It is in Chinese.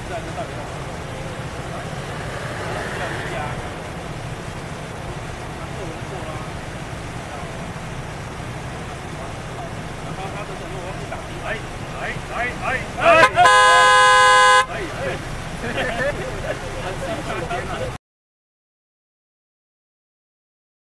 在这上面。要低压，它过轮廓啦，然后它的时候我是打低，来，